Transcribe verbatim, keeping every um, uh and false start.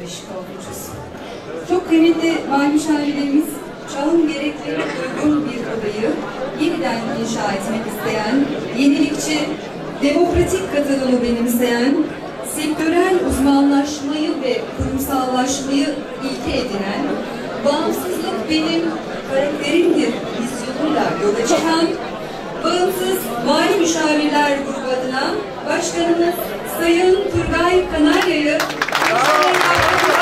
beş korkucusu. Çok kıymetli mali müşavirlerimiz, çağın gereklerine uygun bir odayı yeniden inşa etmek isteyen, yenilikçi, demokratik katılımı benimseyen, sektörel uzmanlaşmayı ve kurumsallaşmayı ilke edinen, bağımsızlık benim karakterimdir vizyonuyla yola çıkan, Bağımsız Mali Müşavirler Grubu adına Başkanımız Sayın Turgay Kanarya'yı